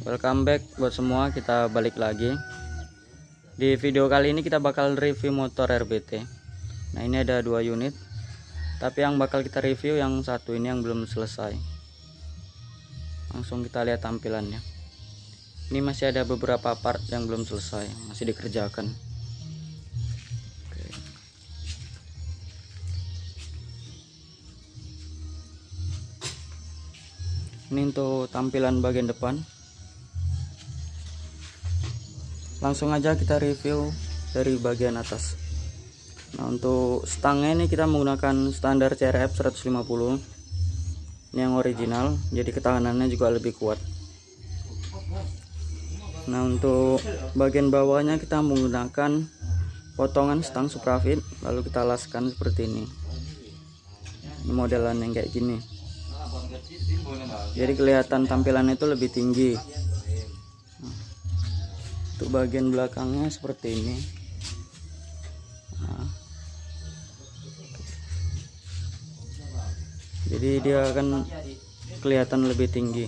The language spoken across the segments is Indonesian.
Welcome back buat semua, kita balik lagi. Di video kali ini kita bakal review motor RBT. Nah, ini ada 2 unit, tapi yang bakal kita review yang satu ini yang belum selesai. Langsung kita lihat tampilannya. Ini masih ada beberapa part yang belum selesai, masih dikerjakan. Oke. Ini untuk tampilan bagian depan. Langsung aja kita review dari bagian atas. Nah, untuk stangnya ini kita menggunakan standar CRF 150. Ini yang original, jadi ketahanannya juga lebih kuat. Nah, untuk bagian bawahnya kita menggunakan potongan stang Suprafit, lalu kita laskan seperti ini. Ini modelan yang kayak gini. Jadi kelihatan tampilannya itu lebih tinggi. Untuk bagian belakangnya seperti ini. Nah, jadi dia akan kelihatan lebih tinggi,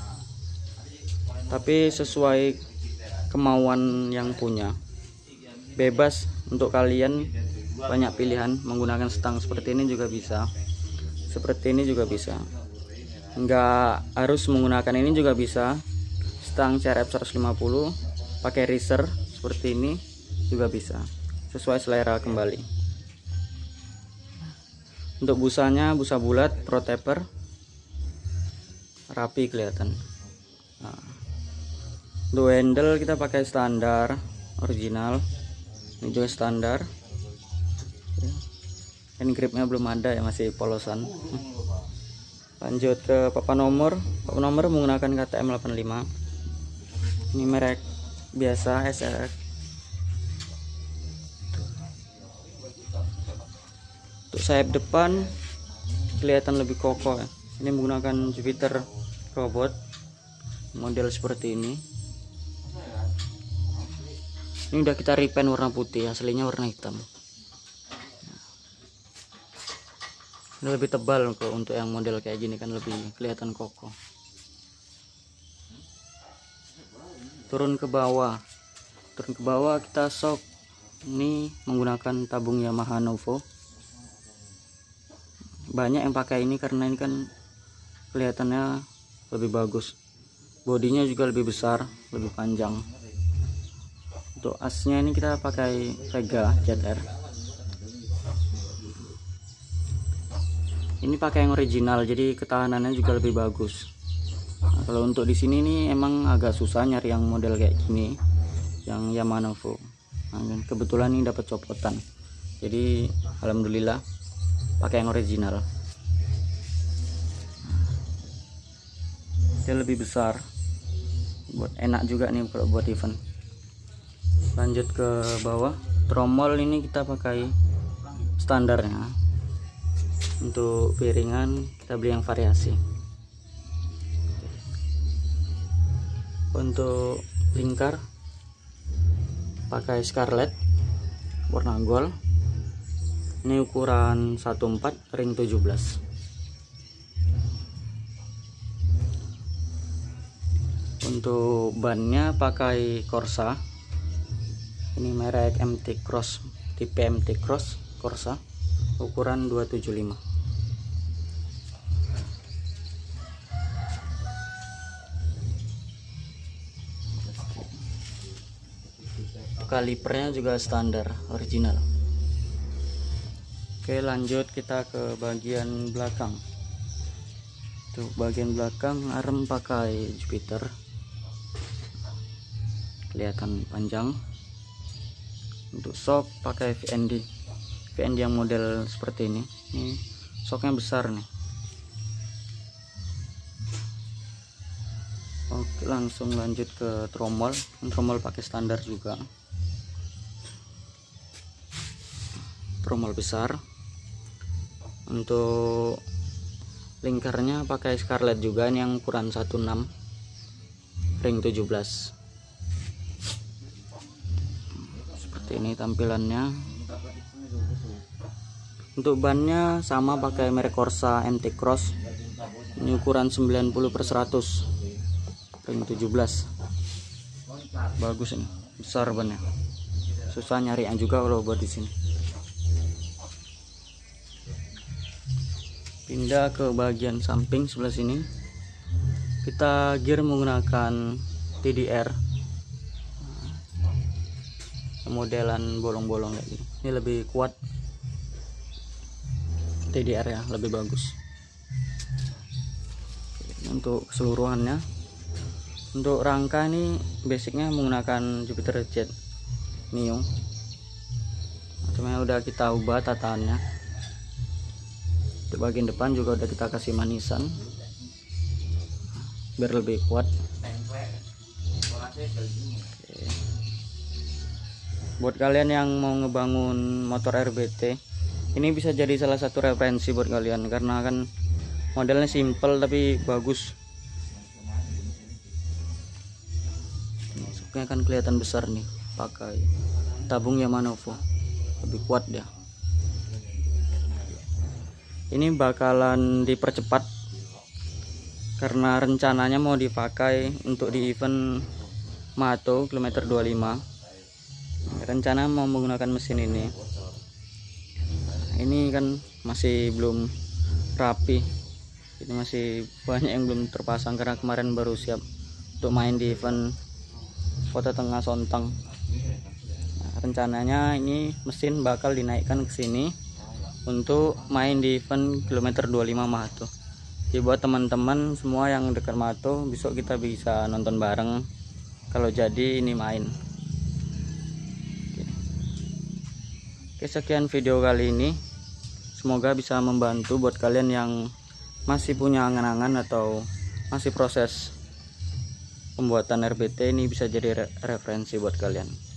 tapi sesuai kemauan yang punya. Bebas untuk kalian, banyak pilihan. Menggunakan stang seperti ini juga bisa, seperti ini juga bisa, enggak harus menggunakan ini juga bisa. Stang CRF 150 pakai riser seperti ini juga bisa, sesuai selera kembali. Untuk busanya, busa bulat Pro Taper, rapi kelihatan. Nah, untuk handle kita pakai standar original, ini juga standar. Hand gripnya belum ada ya, masih polosan. Lanjut ke papan nomor. Papan nomor menggunakan KTM 85. Ini merek biasa SRX. Untuk sayap depan kelihatan lebih kokoh ya. Ini menggunakan Jupiter Robot, model seperti ini. Ini udah kita repaint warna putih, aslinya warna hitam. Ini lebih tebal untuk yang model kayak gini, kan lebih kelihatan kokoh. Turun ke bawah kita shock. Ini menggunakan tabung Yamaha Novo. Banyak yang pakai ini karena ini kan kelihatannya lebih bagus. Bodinya juga lebih besar, lebih panjang. Untuk asnya ini kita pakai Vega ZR. Ini pakai yang original, jadi ketahanannya juga lebih bagus. Nah, kalau untuk di sini nih emang agak susah nyari yang model kayak gini, yang Yamaha Novo. Nah, kebetulan ini dapat copotan, jadi alhamdulillah pakai yang original. Dia lebih besar, buat enak juga nih kalau buat event. Lanjut ke bawah, tromol ini kita pakai standarnya. Untuk piringan kita beli yang variasi. Untuk lingkar pakai Scarlett warna gold. Ini ukuran 14 ring 17. Untuk bannya pakai Corsa. Ini merek MT Cross, tipe MT Cross Corsa, ukuran 275. Kalipernya juga standar original. Oke, lanjut kita ke bagian belakang. Tuh, bagian belakang arm pakai Jupiter, kelihatan panjang. Untuk shock pakai VND yang model seperti ini. Ini shocknya besar nih. Oke, langsung lanjut ke tromol. Tromol pakai standar juga. Tromol besar. Untuk lingkarnya pakai Scarlett juga, ini yang ukuran 16 ring 17. Seperti ini tampilannya. Untuk bannya sama pakai merek Corsa MT Cross. Ini ukuran 90/100. ring 17. Bagus ini, besar bannya. Susah nyarinya juga kalau buat di sini. Pindah ke bagian samping sebelah sini. Kita gear menggunakan TDR. Modelan bolong-bolong kayak gini. Ini lebih kuat. TDR ya, lebih bagus. Untuk keseluruhannya, untuk rangka ini basicnya menggunakan Jupiter Jet Neo. Cuma udah kita ubah tataannya. Untuk bagian depan juga udah kita kasih manisan biar lebih kuat. Oke. Buat kalian yang mau ngebangun motor RBT, ini bisa jadi salah satu referensi buat kalian karena kan modelnya simple tapi bagus. Masuknya kan kelihatan besar nih, pakai tabung Yamanovo, lebih kuat dia. Ini bakalan dipercepat karena rencananya mau dipakai untuk di event Mato kilometer 25. Rencana mau menggunakan mesin ini. Ini kan masih belum rapi, ini masih banyak yang belum terpasang karena kemarin baru siap untuk main di event Kota Tengah Sontang. Rencananya ini mesin bakal dinaikkan ke sini untuk main di event kilometer 25 Mato. Jadi buat teman-teman semua yang dekat Mato, besok kita bisa nonton bareng kalau jadi ini main. Oke, sekian video kali ini. Semoga bisa membantu buat kalian yang masih punya angan-angan atau masih proses pembuatan RBT, ini bisa jadi referensi buat kalian.